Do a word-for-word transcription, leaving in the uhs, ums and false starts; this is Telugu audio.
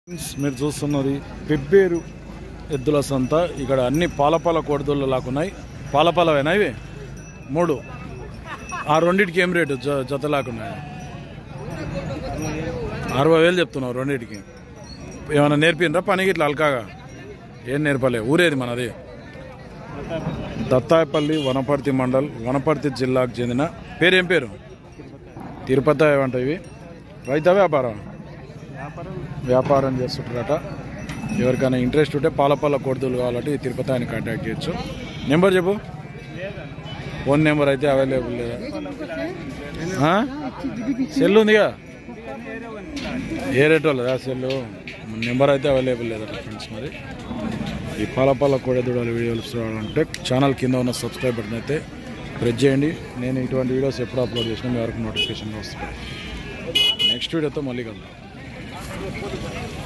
మీరు చూస్తున్నది పెబ్బేరు ఎద్దుల సంత. ఇక్కడ అన్ని పాలపాల కోడిదూళ్ళు లాకున్నాయి. పాలపాలవేనా ఇవి మూడు? ఆ రెండింటికి ఏం రేటు జ జత లాకున్నాయి? అరవై వేలు చెప్తున్నావు రెండింటికి. ఏమైనా నేర్పినరా పనికి ఇట్లా అల్కాగా? ఏం నేర్పలే. ఊరేది మనది? దత్తాయపల్లి వనపర్తి మండల్ వనపర్తి జిల్లాకు చెందిన పేరేం పేరు? తిరుపతి ఏమంట. ఇవి రైతా వ్యాపారం? వ్యాపారం చేస్తుంటారట. ఎవరికైనా ఇంట్రెస్ట్ ఉంటే పాలపాల కోడిదూళ్ళు కావాలంటే ఈ తిరుపతి ఆయన కాంటాక్ట్ చేయొచ్చు. నెంబర్ చెప్పు. ఫోన్ నెంబర్ అయితే అవైలబుల్ లేదా? సెల్ ఉందిగా? ఏ రేట్ వాళ్ళదా సెల్లు? నెంబర్ అయితే అవైలబుల్ లేదట ఫ్రెండ్స్. మరి ఈ పాలపాల కోడిదూడల వీడియోలు చూడాలంటే ఛానల్ కింద ఉన్న సబ్స్క్రైబ్ బటన్ అయితే ప్రెస్ చేయండి. నేను ఇటువంటి వీడియోస్ ఎప్పుడు అప్లోడ్ చేసినా మీ వరకు నోటిఫికేషన్ వస్తుంది. నెక్స్ట్ వీడియోతో మళ్ళీ కలుద్దాం.